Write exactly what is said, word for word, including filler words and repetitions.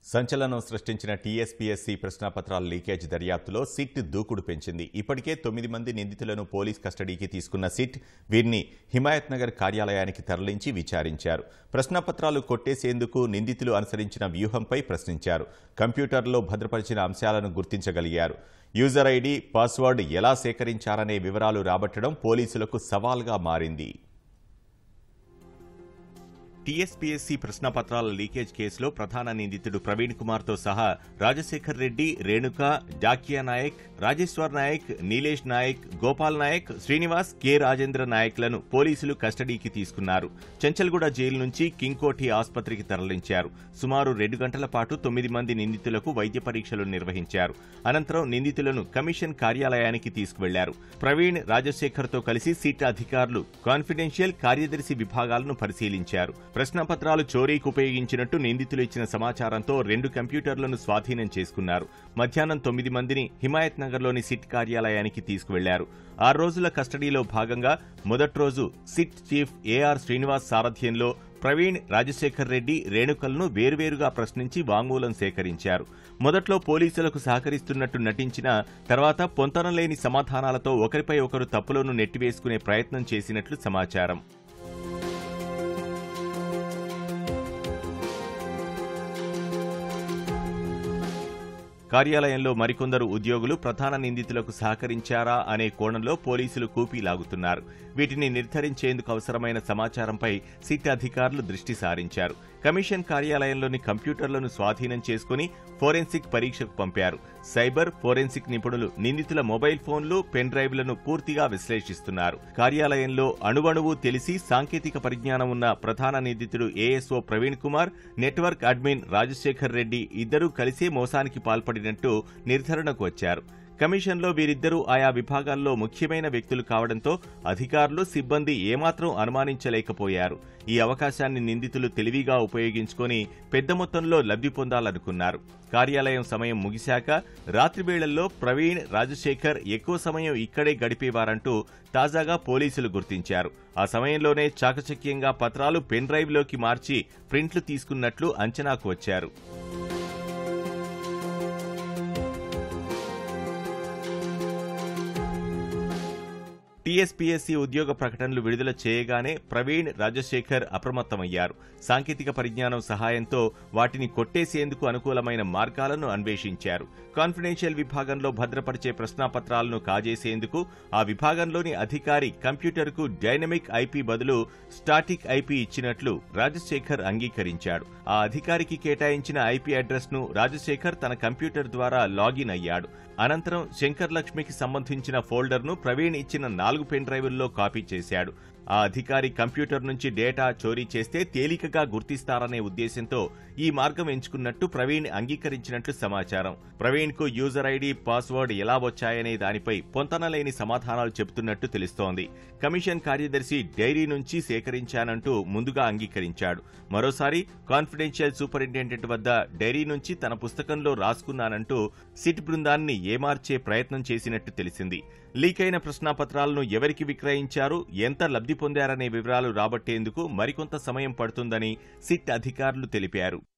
సంచలనం సృష్టించిన టీఎస్పీఎస్సీ ప్రశ్నాపత్రాల లీకేజ్ దర్యాప్తులో సిట్ దూకుడు పెంచింది. ఇప్పటికే తొమ్మిది మంది నిందితులను పోలీస్ కస్టడీకి తీసుకున్న సిట్ వీరిని హిమాయత్ నగర్ కార్యాలయానికి తరలించి విచారించారు. ప్రశ్నాపత్రాలు కొట్టేసేందుకు నిందితులు అనుసరించిన వ్యూహంపై ప్రశ్నించారు. కంప్యూటర్లో భద్రపరిచిన అంశాలను గుర్తించగలిగారు. యూజర్ ఐడి, పాస్వర్డ్ ఎలా సేకరించారనే వివరాలు రాబట్టడం పోలీసులకు సవాల్గా మారింది. టీఎస్పీఎస్సీ ప్రశ్నపత్రాల లీకేజ్ కేసులో ప్రధాన నిందితుడు ప్రవీణ్ కుమార్తో సహా రాజశేఖర్ రెడ్డి, రేణుక, జాకియా నాయక్, రాజేశ్వర్ నాయక్, నీలేష్ నాయక్, గోపాల్ నాయక్, శ్రీనివాస్, కె రాజేంద్ర నాయక్లను పోలీసులు కస్టడీకి తీసుకున్నారు. చెంచల్గూడ జైలు నుంచి కింగ్ కోఠి ఆసుపత్రికి తరలించారు. సుమారు రెండు గంటల పాటు తొమ్మిది మంది నిందితులకు వైద్య పరీక్షలు నిర్వహించారు. అనంతరం నిందితులను కమిషన్ కార్యాలయానికి తీసుకువెళ్లారు. ప్రవీణ్, రాజశేఖర్తో కలిసి సిట్ అధికారులు కాన్ఫిడెన్షియల్ కార్యదర్శి విభాగాలను పరిశీలించారు. ప్రశ్నపత్రాలు చోరీకి ఉపయోగించినట్టు నిందితులు ఇచ్చిన సమాచారంతో రెండు కంప్యూటర్లను స్వాధీనం చేసుకున్నారు. మధ్యాహ్నం తొమ్మిది మందిని హిమాయత్ నగర్లోని సిట్ కార్యాలయానికి తీసుకువెళ్లారు. ఆరు రోజుల కస్టడీలో భాగంగా మొదటి రోజు సిట్ చీఫ్ ఏఆర్ శ్రీనివాస్ సారథ్యంలో ప్రవీణ్, రాజశేఖర్ రెడ్డి, రేణుకలను వేర్వేరుగా ప్రశ్నించి వాంగ్మూలం సేకరించారు. మొదట్లో పోలీసులకు సహకరిస్తున్నట్టు నటించిన తర్వాత పొంతనలేని సమాధానాలతో ఒకరిపై ఒకరు తప్పులను నెట్టివేసుకునే ప్రయత్నం చేసినట్లు సమాచారం. కార్యాలయంలో మరికొందరు ఉద్యోగులు ప్రధాన నిందితులకు సహకరించారా అనే కోణంలో పోలీసులు కూపీ లాగుతున్నారు. వీటిని నిర్ధారించేందుకు అవసరమైన సమాచారంపై సిట్ అధికారులు దృష్టి సారించారు. కమిషన్ కార్యాలయంలోని కంప్యూటర్లను స్వాధీనం చేసుకుని ఫోరెన్సిక్ పరీక్షకు పంపారు. సైబర్, ఫోరెన్సిక్ నిపుణులు నిందితుల మొబైల్ ఫోన్లు, పెన్ డ్రైవ్లను పూర్తిగా విశ్లేషిస్తున్నారు. కార్యాలయంలో అణువణువు తెలిసి సాంకేతిక పరిజ్ఞానం ఉన్న ప్రధాన నిందితుడు ASO Praveen Kumar, network admin Rajasekhar Reddy ఇద్దరూ కలిసే మోసానికి పాల్పడినట్టు నిర్ధారణకు వచ్చారు. కమిషన్లో వీరిద్దరూ ఆయా విభాగాల్లో ముఖ్యమైన వ్యక్తులు కావడంతో అధికారులు, సిబ్బంది ఏమాత్రం అనుమానించలేకపోయారు. ఈ అవకాశాన్ని నిందితులు తెలివిగా ఉపయోగించుకొని పెద్ద మొత్తంలో లబ్ధి పొందాలనుకున్నారు. కార్యాలయం సమయం ముగిశాక రాత్రివేళల్లో ప్రవీణ్, రాజశేఖర్ ఎక్కువ సమయం ఇక్కడే గడిపేవారంటూ తాజాగా పోలీసులు గుర్తించారు. ఆ సమయంలోనే చాకచక్యంగా పత్రాలు పెన్ డ్రైవ్లోకి మార్చి ప్రింట్లు తీసుకున్నట్లు అంచనాకు వచ్చారు. టీఎస్పీఎస్సీ ఉద్యోగ ప్రకటనలు విడుదల చేయగానే ప్రవీణ్, రాజశేఖర్ అప్రమత్తమయ్యారు. సాంకేతిక పరిజ్ఞానం సహాయంతో వాటిని కొట్టేసేందుకు అనుకూలమైన మార్గాలను అన్వేషించారు. కాన్ఫిడెన్షియల్ విభాగంలో భద్రపరిచే ప్రశ్నాపత్రాలను కాజేసేందుకు ఆ విభాగంలోని అధికారి కంప్యూటర్కు డైనమిక్ ఐపీ బదులు స్టాటిక్ ఐపీ ఇచ్చినట్లు రాజశేఖర్ అంగీకరించాడు. ఆ అధికారికి కేటాయించిన ఐపీ అడ్రస్ ను రాజశేఖర్ తన కంప్యూటర్ ద్వారా లాగిన్ అయ్యాడు. అనంతరం శంకర్ లక్ష్మికి సంబంధించిన ఫోల్డర్ను ప్రవీణ్ ఇచ్చిన నాలుగు పెన్ డ్రైవుల్లో కాపీ చేశాడు. ఆ అధికారి కంప్యూటర్ నుంచి డేటా చోరీ చేస్తే తేలికగా గుర్తిస్తారనే ఉద్దేశంతో ఈ మార్గం ఎంచుకున్నట్టు ప్రవీణ్ అంగీకరించినట్లు సమాచారం. ప్రవీణ్ కు యూజర్ ఐడి, పాస్వర్డ్ ఎలా వచ్చాయనే దానిపై పొంతనలేని సమాధానాలు చెబుతున్నట్టు తెలుస్తోంది. కమిషన్ కార్యదర్శి డైరీ నుంచి సేకరించానంటూ ముందుగా అంగీకరించాడు. మరోసారి కాన్ఫిడెన్షియల్ సూపరింటెండెంట్ వద్ద డైరీ నుంచి తన పుస్తకంలో రాసుకున్నానంటూ సిట్ బృందాన్ని ఏమార్చే ప్రయత్నం చేసినట్టు తెలిసింది. లీకైన ప్రశ్నాపత్రాలను ఎవరికి విక్రయించారు, ఎంత లబ్ధి పొందారనే వివరాలు రాబట్టేందుకు మరికొంత సమయం పడుతుందని సిట్ అధికారులు తెలిపారు.